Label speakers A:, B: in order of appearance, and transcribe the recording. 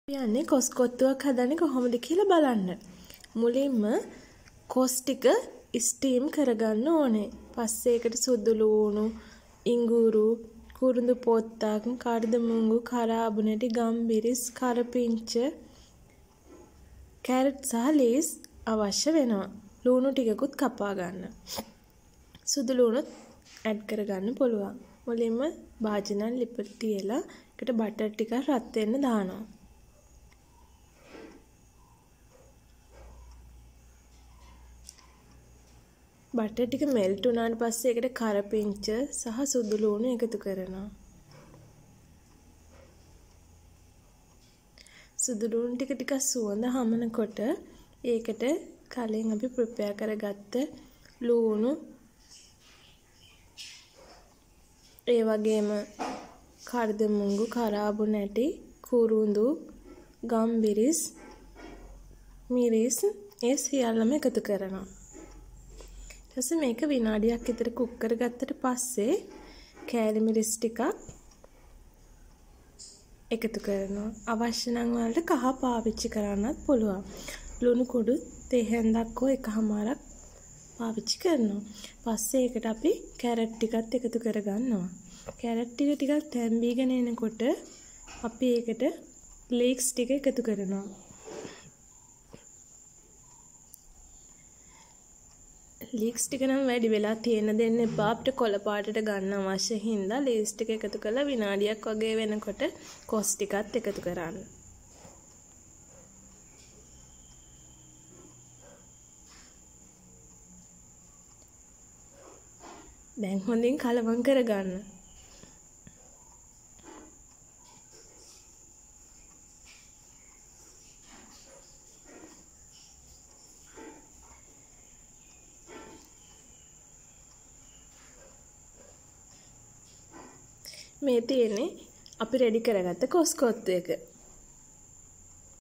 A: යන්නේ කොස් කොත්තුවක් හදන්නේ කොහොමද කියලා බලන්න. මුලින්ම කොස් ටික ස්ටීම් කරගන්න ඕනේ. පස්සේ ඒකට සුදු ලූණු, ඉඟුරු, කුරුඳු පොත්තක්, කඩිමුඟු, කරාබුනටි, ගම්බිරිස්, කරපිංච, කැරට් සහ ලීස් අවශ්‍ය වෙනවා. ලූණු ටිකකුත් කපා ගන්න. සුදු ලූණුත් ඇඩ් කරගන්න පුළුවන්. මුලින්ම භාජනයක් ලිපට තියලා ඒකට බටර් ටිකක් රත් වෙන්න දානවා. බටර් ටික මෙල්ට් වුණාට පස්සේ ඒකට කරපිංච සහ සුදු ලූණු එකතු කරනවා. සුදු ලූණු ටික ටිකක් සුවඳ හමනකොට ඒකට කලින් අපි ප්‍රෙපෙයාර් කරගත්ත ලූණු ඒ වගේම කඩිමුඟු, කරාබුනටි, කුරුඳු, ගම්බිරිස්, මිරිස් ඒ සියල්ලම එකතු කරනවා. ඊට මේක විනාඩියක් විතර කුක් කරගත්තට පස්සේ කෑලි මිරිස් ටිකක් එකතු කරනවා. අවශ්‍ය නම් වලට කහ පාවිච්චි කරන්නත් පුළුවන්. ලුණු කුඩු තේ හැන්දක් හෝ එකමාරක් පාවිච්චි කරනවා. පස්සේ ඒකට අපි කැරට් ටිකත් එකතු කරගන්නවා. කැරට් ටික ටිකක් තැම්බීගෙන එනකොට අපි ඒකට ලීක්ස් ටික එකතු කරනවා. ලීක්ස් ටික නම් වැඩි වෙලා තියෙන දෙන්න එපා. අපිට කොළ පාටට ගන්න අවශ්‍ය හින්දා ලීක්ස් ටික එකතු කරලා විනාඩියක් වගේ වෙනකොට කොස් ටිකත් එකතු කරන්න. දැන් හොඳින් කලවම් කරගන්න. මේ තියෙන්නේ අපි රෙඩි කරගත්ත කොස් කොත්තු එක.